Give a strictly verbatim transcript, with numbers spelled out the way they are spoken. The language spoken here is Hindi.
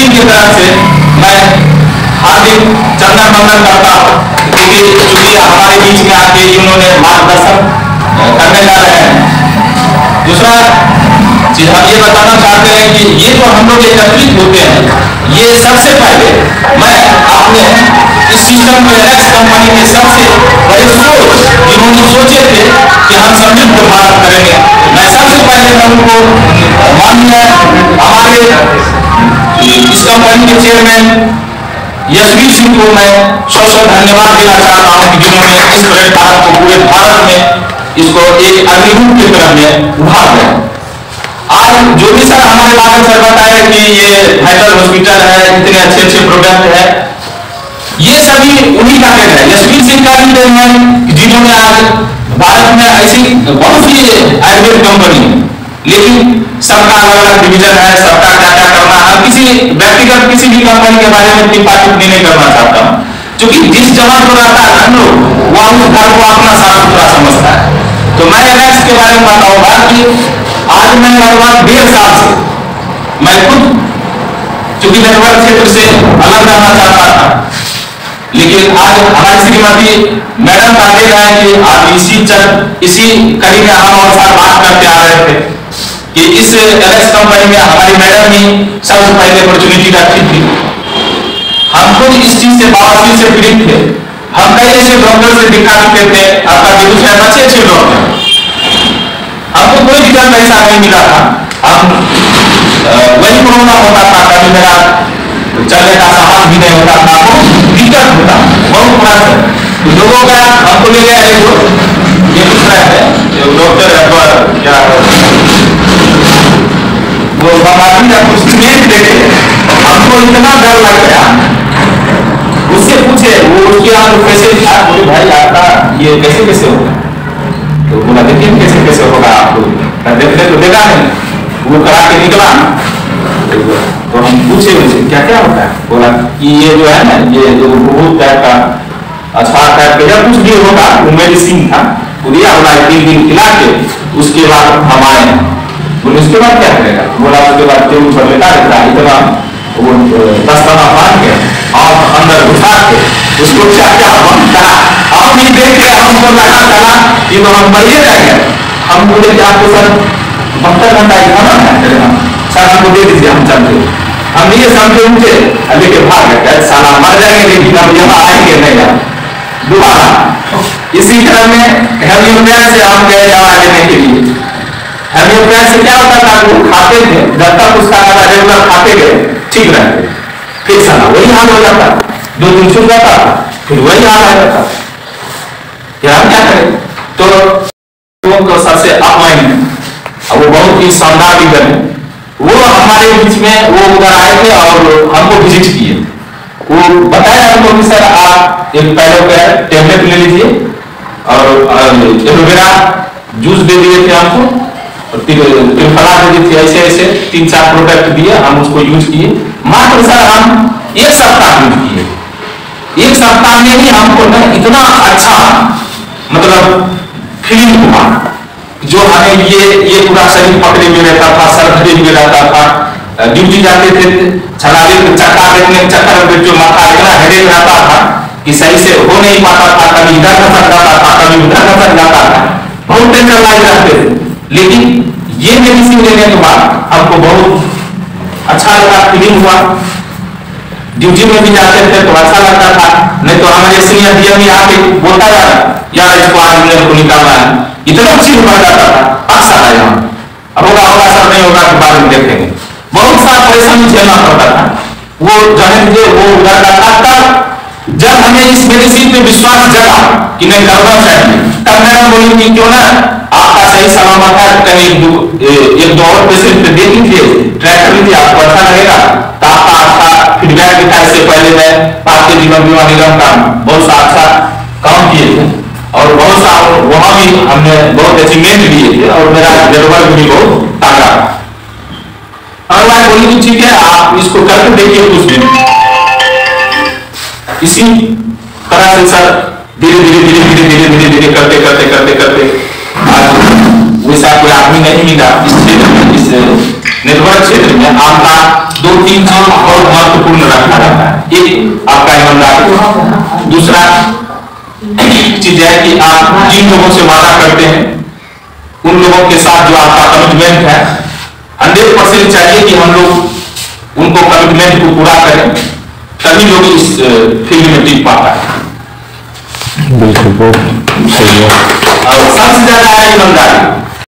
टीम की तरफ से मैं हार्दिक चंदन वंदन करता हूँ, क्योंकि चूंकि हमारे बीच में आके इन्होंने मार्गदर्शन करने जा रहे हैं। दूसरा चीज हम ये बताना चाहते हैं कि ये जो हम लोग एकत्रित होते हैं, ये सबसे पहले मैं अपने इस सिस्टम में एलेक्स कंपनी के सबसे बड़े सोच जिन्होंने सोचे थे कि हम समृद्ध भारत करेंगे, मैं सबसे पहले मैं उनको माननीय हमारे इस कंपनी के चेयरमैन यशवीर सिंह को मैं सौ सौ धन्यवाद देना चाहता हूं कि जिन्होंने इस प्लेटफॉर्म को पूरे भारत में इसको एक अग्निरूप की तरह में उभार दिया। आज जो भी सर हमारे बारे में सर बताया कि ये वाइटल हॉस्पिटल है, इतने अच्छे अच्छे प्रोडक्ट है, ये सभी उन्हीं का देन है, यशवीर सिंह का भी देन है, जिन्होंने आज भारत में ऐसी बहुत सी आयुर्वेद कंपनी, लेकिन सबका अलग अलग डिवीजन है, सबका क्या क्या करना है, किसी व्यक्तिगत किसी भी कंपनी के बारे में टिप्पा टिप्पणी नहीं करना चाहता हूँ, क्योंकि जिस जगह पर रहता है हम लोग वह उस घर को अपना सारा सुथरा समझता है। तो मैं एलेक्स के बारे में बताऊंगा कि आज मैं लगभग डेढ़ साल से मैं खुद चूंकि नेटवर्क क्षेत्र से अलग रहना चाहता था, लेकिन आज हमारी श्रीमती मैडम का देन है कि आज इसी चल इसी कड़ी में हम और साथ बात करते आ रहे थे कि इस एलेक्स कंपनी में हमारी मैडम ही सबसे पहले अपॉर्चुनिटी रखी थी। हम खुद इस चीज से बवासीर से पीड़ित थे, हम कई ऐसे डॉक्टर से दिखा चुके थे, आपका बेगूसराय में अच्छे अच्छे डॉक्टर, हमको कोई रिजल्ट ऐसा नहीं मिला था। हम वही कोरोना होता था, कभी मेरा चलने का साहस भी नहीं होता था, दिक्कत होता बहुत बुरा था। तो लोगों का हमको ले गया है जो ये दूसरा है डॉक्टर है क्या वो बवासीर का कुछ ट्रीटमेंट देते, हमको इतना डर लग गया, उससे पूछे वो उसके यहाँ कैसे था, बोले भाई आपका ये कैसे कैसे होगा, तो बोला देखिए कैसे कैसे होगा आपको, देखने तो देखा नहीं, वो करा के निकला। तो हम पूछे उनसे क्या क्या होता है, बोला कि ये जो है ना ये जो बहुत टाइप का अच्छा टाइप का कुछ भी होगा, वो मेडिसिन था, दिया बोला तीन दिन खिला के उसके बाद हम आए। बोले उसके बाद क्या करेगा, बोला उसके बाद जो ऊपर लेटा रहता है इतना वो दस दफा मार के और अंदर घुसा के उसको क्या क्या बनता हम भी देखे, हमको लगा चला कि तो हम बढ़िए रहेंगे। हम बोले कि आपको सर बहत्तर घंटा ही खाना है, सर हमको दे दीजिए हम चलते। हम ये समझे उनसे लेके भाग गए, साला मर जाएंगे लेकिन हम यहाँ आएंगे नहीं यार दोबारा। इसी तरह में हेमियोपैथ से हम गए दवा लेने के लिए। हेमियोपैथ से क्या होता था, वो खाते थे जब तक उसका रेगुलर खाते गए ठीक रहते, फिर साला वही हाल हो जाता, दो दिन छूट जाता फिर वही हाल आ जाता, क्या हम क्या करें। तो तो सबसे अपमाइन है, वो बहुत ही शानदार लीडर है, वो हमारे बीच में वो उधर आए थे और हमको विजिट किए। वो बताया हमको कि सर आप एक पैरो का टेबलेट ले लीजिए और एलोवेरा जूस दे दिए थे हमको, त्रिफला दे दी थी, ऐसे ऐसे तीन चार प्रोडक्ट दिए, हम उसको यूज किए। मात्र सर हम एक सप्ताह यूज किए, एक सप्ताह में ही हमको ना इतना अच्छा मतलब फीलिंग हुआ, जो हमें ये ये पूरा शरीर पकड़े में रहता था, सर धरे में रहता था, ड्यूटी जाते थे छलावे चक्का देखने चक्कर में जो माथा इतना हेडेक रहता था कि सही से हो नहीं पाता था, कभी इधर खसक जाता था, कभी उधर खसक जाता था, बहुत टेंशन लाइक रहते थे। लेकिन ये मेडिसिन लेने के बाद हमको बहुत अच्छा लगा, फीलिंग हुआ। ड्यूटी में भी जाते थे तो अच्छा लगता था, नहीं तो हमारे सीनियर डीएम आके बोलता था यार इसको आज मेरे को निकालना है, इतना चीज बढ़ जाता था। अक्सर है यहाँ अब होगा होगा सर नहीं होगा तो बाद में देखेंगे, बहुत सारा परेशानी झेलना पड़ता था। वो जाने वो उधर जाता था, जब हमें इस मेडिसिन पे विश्वास जगा कि नहीं करना चाहिए, तब मैंने बोली कि क्यों ना आपका सही सलामत है, कहीं एक दो और पेशेंट दे दीजिए, ट्राई कर लीजिए, आपको अच्छा लगेगा तो आपका अच्छा फीडबैक दिखा। इससे पहले मैं भारतीय जीवन बीमा निगम का बहुत सा अच्छा काम किए थे और बहुत सा वहां भी हमने बहुत अचीवमेंट लिए थे और मेरा नेटवर्क भी बहुत ताजा था। और मैं बोली ठीक है आप इसको करके देखिए कुछ दिन। इसी तरह से सर धीरे धीरे धीरे धीरे धीरे धीरे धीरे करते करते करते करते आज वैसा कोई आदमी नहीं मिला इस क्षेत्र में, इस नेटवर्क क्षेत्र में आपका दो तीन चीज बहुत पूर्ण रखा जाता है। एक आपका ईमानदारी। दूसरा चीज है कि आप जिन लोगों से वादा करते हैं उन लोगों के साथ जो आपका कमिटमेंट है हंड्रेड परसेंट चाहिए कि हम लोग उनको कमिटमेंट को पूरा करें, तभी लोग इस फील्ड में टिक पाता है। बिल्कुल सही है। और सबसे ज्यादा है ईमानदारी।